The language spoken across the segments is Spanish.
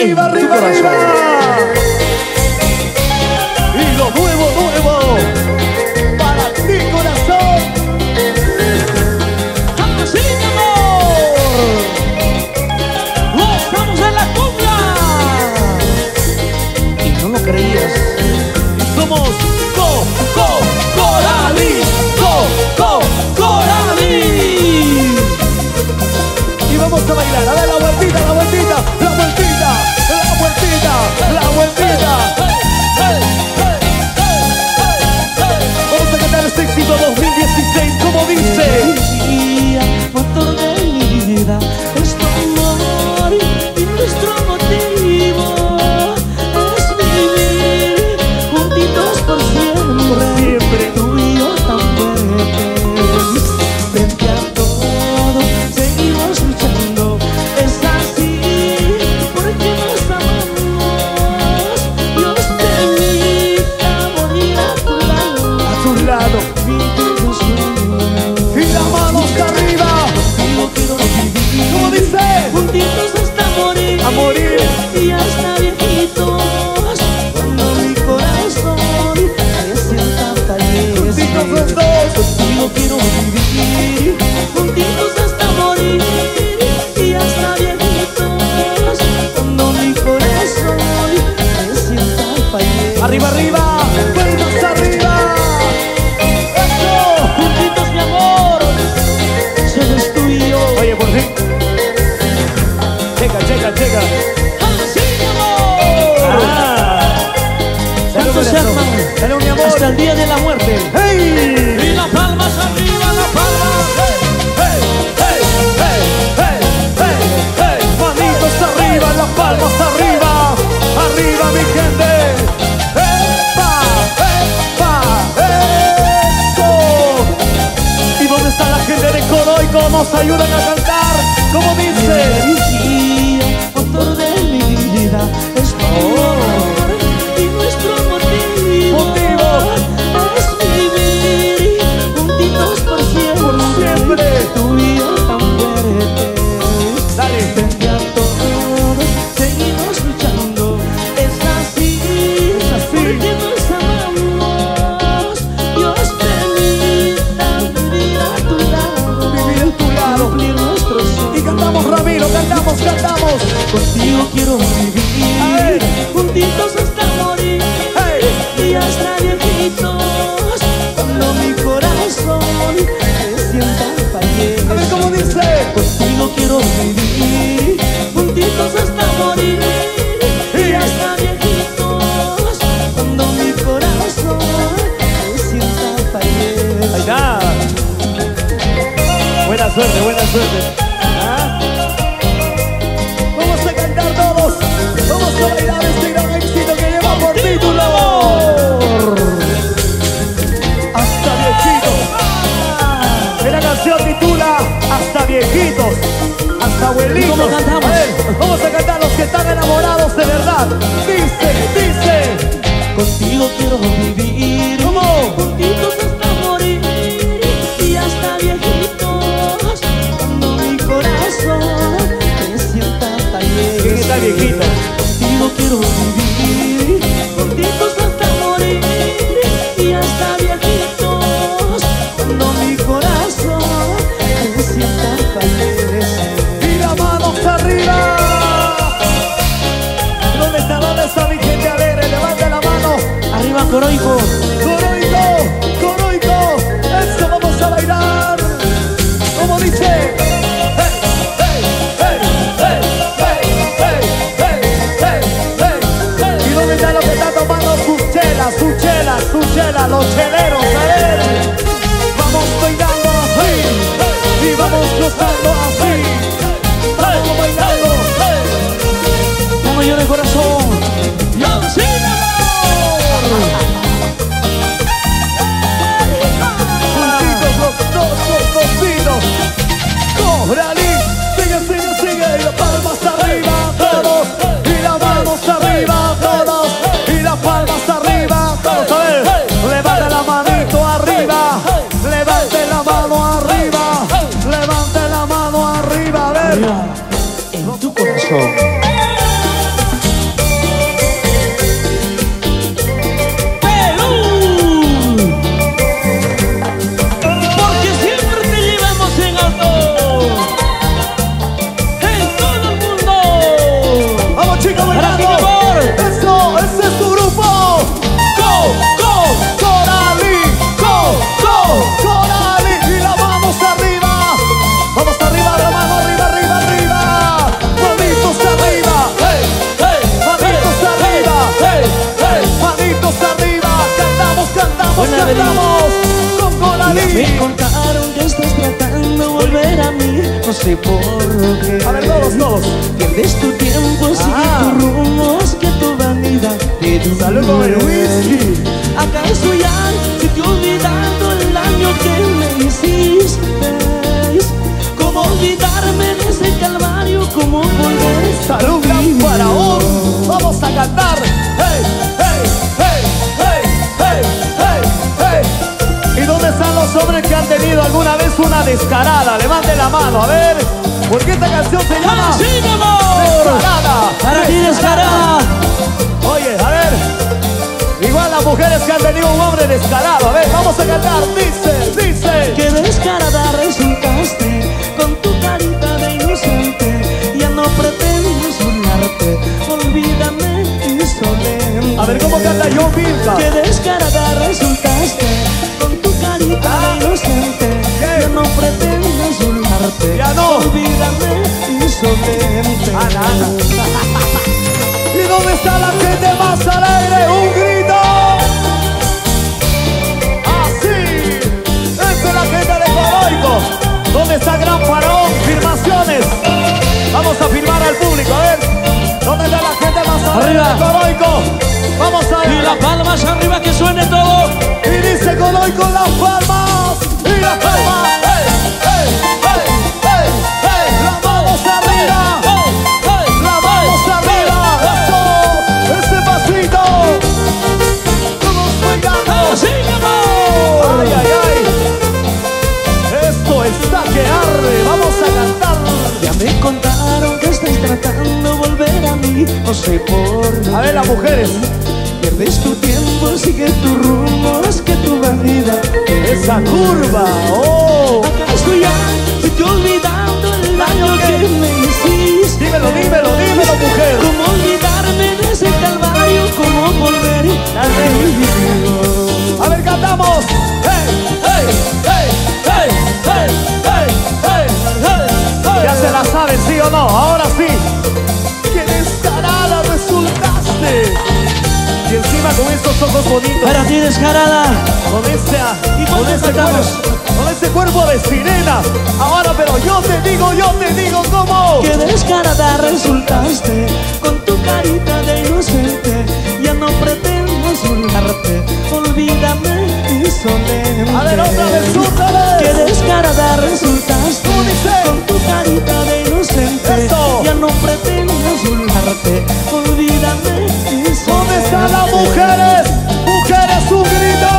arriba, arriba, arriba. Y lo nuevo, nuevo, para ti, corazón. ¡Así, mi amor! ¡No estamos en la cumbia! Y no lo creías. Somos Coralí, Coralí. Y vamos a bailar, a ver la vueltita, la vueltita, la vueltita, la vueltita, la vueltita. Vamos a cantar este éxito 2016, como dice. Motor de mi vida es tu amor y nuestro motivo es vivir juntitos por siempre, tú y yo tan fuertes. Frente a todo seguimos luchando, es así porque nos amamos. Dios permita morir a tu lado, vivir tus sueños. Y las manos arriba. Contigo quiero vivir, ¿Cómo dice? juntitos hasta morir, A morir. y hasta viejitos, cuando mi corazón se sienta fallecer. Juntitos los dos. Contigo quiero vivir, juntitos hasta morir, y hasta viejitos, cuando mi corazón se sienta fallecer. Arriba, arriba. Palmas arriba. Eso. Juntitos, mi amor, solo es tú y yo. Oye, por fin. Llega. ¡Así, mi amor! ¿Cuántos se arman Salud, mi amor. hasta el día de la muerte? ¡Hey! Y las palmas arriba, las palmas. ¡Hey! ¡Hey! ¡Hey! ¡Hey! ¡Hey! ¡Hey! Manitos arriba, las palmas arriba. Arriba, mi gente. ¡Epa! ¡Epa! ¡Eso! ¿Y dónde está la gente de Coroico? Nos ayudan a cantar. ¿Cómo dice? Motor de mi vida es tu amor y nuestro motivo es vivir juntitos por siempre, tú y yo tan fuertes. Dale. Frente a todos seguimos luchando, es así porque nos amamos. Dios permita vivir a tu lado, Vivir a tu lado. cumplir nuestros sueños. Y cantamos, Ramiro, cantamos. Contigo quiero vivir, juntitos hasta morir, y hasta viejitos, cuando mi corazón se sienta A ver fallecer. cómo dice. Contigo quiero vivir, juntitos hasta morir, y hasta viejitos, cuando mi corazón se sienta fallecer. Ahí está. Buena suerte. ¿Ah? Vamos a cantar todos. Vamos a bailar este gran éxito que lleva por título Hasta Viejitos. La canción titula Hasta Viejitos, hasta abuelitos. ¿Cómo cantamos? A ver, vamos a cantar los que están enamorados de verdad. Dice. Contigo quiero vivir, ¿Cómo? juntitos hasta morir, y hasta viejitos, cuando mi corazón se sienta fallecer. ¿Quién está viejito? Contigo quiero vivir, juntitos hasta morir, y hasta viejitos, cuando mi corazón se sienta fallecer. Y las manos arriba. ¿Dónde está mi gente alegre? Levanta la mano. Arriba, Coroico. Coroico. Eso vamos a bailar. ¿Cómo dice? ¿Y dónde están los que están tomando sus chelas, los cheleros? A ver. Vamos bailando así. Y vamos gozando así. Vamos bailando. Vamos, yo de corazón. ¡Yo, sí, mi amor! Juntitos los dos. Coralí, sigue. Y las palmas arriba, todos. Y las manos arriba, todos. Y las palmas arriba, todos. A ver, levante la manito arriba. Levante la mano arriba. Levante la mano arriba. A ver. En tu corazón. no sé por qué. A ver, todos. Pierdes tu tiempo, sigue tus rumos, que tu vanidad te duele. Salud con el whisky. ¿Acaso ya se te ha olvidado el daño que me hiciste? ¿Cómo olvidarme de ese calvario? ¿Cómo volver? Salud, gran faraón. Vamos a cantar. Hey, hey, hey, hey, hey, hey, hey. ¿Y dónde están los hombres que han tenido alguna vez una descarada? Levanten la mano, a ver. Porque esta canción se llama ¡Sí, mi amor! Descarada. Para ti, descarada. Oye, a ver. Igual las mujeres que han tenido un hombre descarado. A ver, vamos a cantar. Dice. Que descarada resultaste con tu carita de inocente. Ya no pretendes burlarte, olvídame insolente. A ver, ¿cómo canta John Milka? Que descarada resultaste con tu carita de inocente. ¿Qué? Ya no pretendes burlarte, Ya no. olvídame insolente. Ana. ¿Y dónde está la gente más alegre? ¡Un grito! ¡Así! ¡Esa es la gente de Coroico! ¿Dónde está Gran Faraón? ¡Firmaciones! Vamos a firmar al público, a ver. ¿Dónde está la gente más alegre Arriba. de Coroico? Vamos a ver. Y las palmas arriba, que suene todo. Y dice Coroico las palmas. Y las palmas. ¡Hey! ¡Hey! ¡Hey! ¡Hey! ¡Hey! ¡Las manos arriba! ¡La vamos arriba! ¡Eso! ¡Ese pasito! ¡Todos bailando! ¡Sí, mi amor! ¡Ay, ay, ay! ¡Esto está que arde! ¡Vamos a cantar! Ya me contaron que estáis tratando de volver a mí, no sé por qué. A ver, las mujeres. Pierdes tu tiempo, sigue tus rumores, que tu vanidad. ¡Esa curva! ¡Oh! ¿Acaso ya se te ha olvidado el daño que me hiciste? Dímelo, mujer. ¿Cómo olvidarme de ese calvario? ¿Cómo volver a revivirlo? A ver, cantamos. ¡Hey! ¡Hey! ¡Hey! ¡Hey! ¡Hey! ¡Hey! ¡Hey! ¡Hey! ¡Hey! Ya se la saben, ¿sí o no? Ahora sí. ¡Qué descarada resultaste! Y encima con estos ojos bonitos. Para ti, descarada. Con ese cuerpo de sirena. Ahora, pero yo te digo cómo. Que descarada resultaste con tu carita de inocente. Ya no pretendes burlarte, olvídame insolente. A ver, otra vez. Que descarada resultaste con tu carita de inocente. Eso. Ya no pretendes burlarte, olvídame insolente. ¿Dónde están las mujeres? ¡Mujeres, un grito!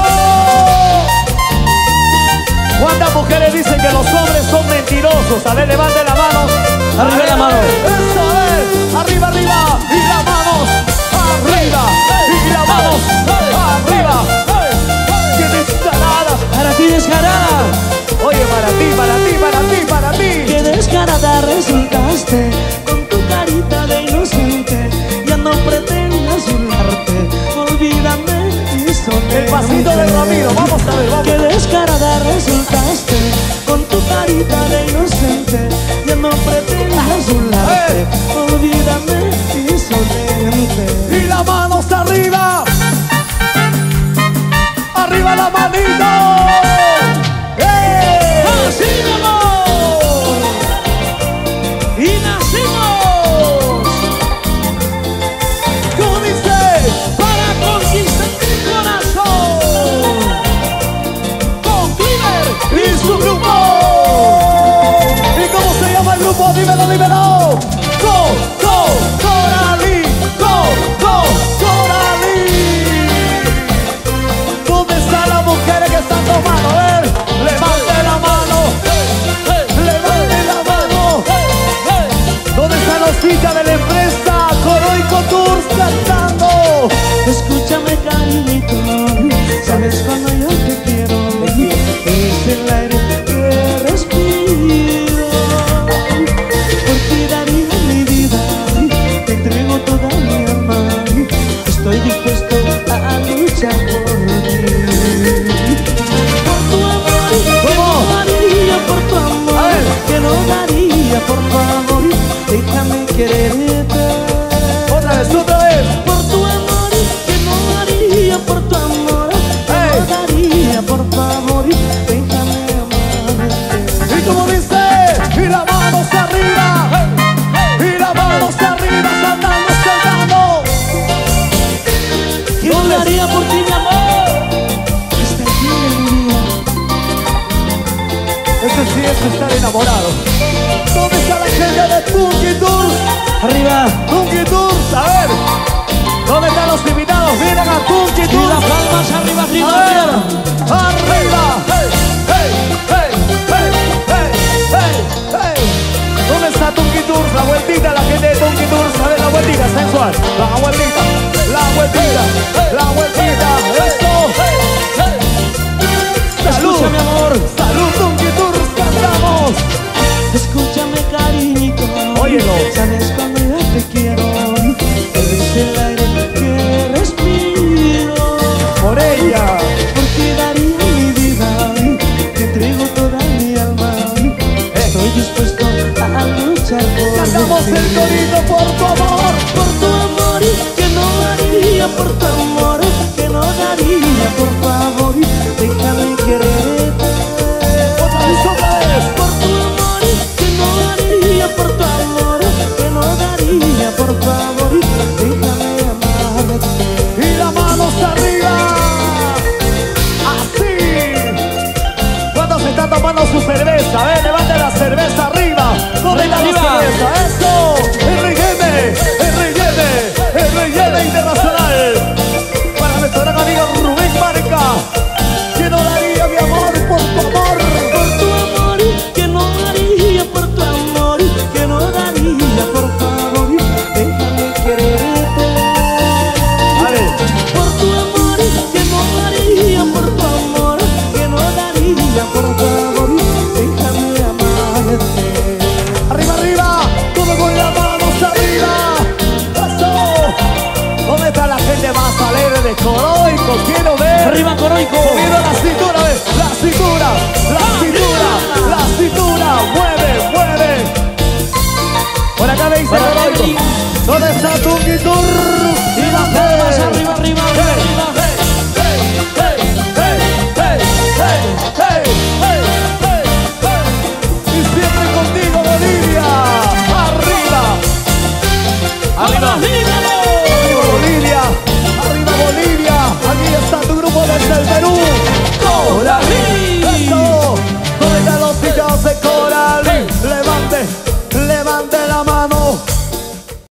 ¿Cuántas mujeres dicen que los hombres son mentirosos? A ver, levanten la mano. Arriba la mano. Eso es. Arriba, arriba. Y las manos. Arriba. Y las manos. Arriba. ¡Qué descarada! Para ti, descarada. Oye, para ti. Que descarada resultaste con tu carita de inocente. Ya no pretendas burlarte, olvídame insolente. El pasito de Ramiro. Vamos a ver, vamos. Que descarada resultaste con tu carita de inocente. Ya no pretendas burlarte, olvídame insolente. Y las manos arriba. Arriba la manito. ¡Eh! ¡Así, mi amor! ¡Y nacimos! ¿Cómo dice? Para conquistar mi corazón. estar enamorado. ¿Dónde está la gente de Punky Tours? Arriba. Punky Tours, a ver. ¿Dónde están los invitados? Vienen a Punky Y Tours. las palmas arriba, A arriba, ver, arriba. arriba. Hey, hey, hey, hey, hey, hey, hey. ¿Dónde está Punky Tours? La vueltita, la gente de Punky Tours. A ver, la vueltita sensual. La vueltita, la vueltita, la vueltita. Eso. Salud, Escucha, mi amor. salud, Punky Tours, cantamos. Escúchame, cariñito. Óyelo. Sabes cuando yo te quiero. Eres el aire que respiro. Por ella. Por ti daría mi vida. Te entrego toda mi alma. Estoy dispuesto a luchar por Cantamos ti. el corito por tu amor. Por tu amor, que no haría por tu amor, que no daría, por favor, déjame quererte. Otra vez. Por tu amor, que no haría por tu amor, que no daría, por favor, déjame amarte. Y las manos arriba. Así. ¿Cuántos están tomando su cerveza? A ver, levanten la cerveza arriba. ¿Dónde está la Arriba. cerveza? ¡Eso! El rellene internacional. Para nuestro gran amigo Rubén Marca. Que no daría mi amor por tu amor. Por tu amor, que no haría por tu amor, que no daría, por favor, déjame quererte. Vale. Por tu amor, que no haría por tu amor, que no daría, por favor, déjame amarte. Arriba, arriba. Todo con las manos arriba. ¡Eso! ¿Dónde está la gente más alegre de Coroico? Quiero ver. Arriba, Coroico. Moviendo la cintura, ¿ves? La cintura, la cintura, la cintura. Mueve, mueve. Por acá me dice Para Coroico. Evelyn. ¿Dónde está